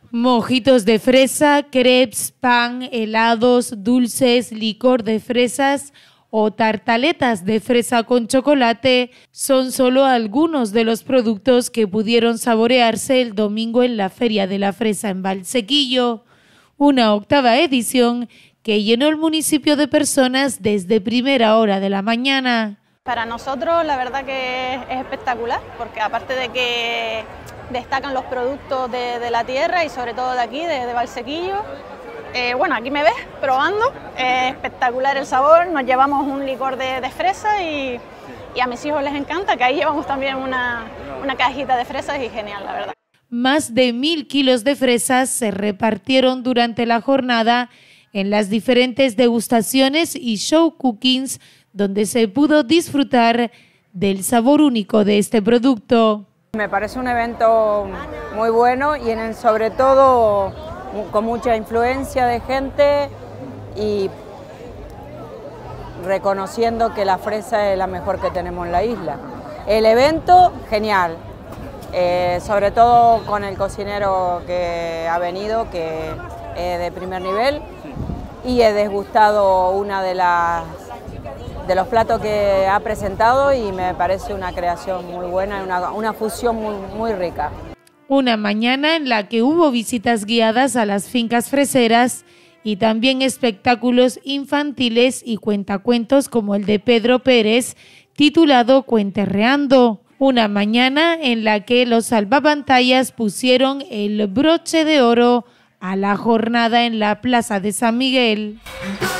Mojitos de fresa, crepes, pan, helados, dulces, licor de fresas o tartaletas de fresa con chocolate son solo algunos de los productos que pudieron saborearse el domingo en la Feria de la Fresa en Valsequillo, una octava edición que llenó el municipio de personas desde primera hora de la mañana. Para nosotros la verdad que es espectacular, porque aparte de que destacan los productos de la tierra y sobre todo de aquí, de Valsequillo, bueno, aquí me ves probando, espectacular el sabor, nos llevamos un licor de fresa y a mis hijos les encanta, que ahí llevamos también una cajita de fresas y genial, la verdad. Más de 1000 kilos de fresas se repartieron durante la jornada en las diferentes degustaciones y show cookings, donde se pudo disfrutar del sabor único de este producto. Me parece un evento muy bueno y sobre todo con mucha influencia de gente y reconociendo que la fresa es la mejor que tenemos en la isla. El evento, genial, sobre todo con el cocinero que ha venido, que es de primer nivel, y he desgustado una de los platos que ha presentado y me parece una creación muy buena, una fusión muy rica. Una mañana en la que hubo visitas guiadas a las fincas freseras y también espectáculos infantiles y cuentacuentos como el de Pedro Pérez, titulado Cuenterreando. Una mañana en la que los salvapantallas pusieron el broche de oro a la jornada en la Plaza de San Miguel.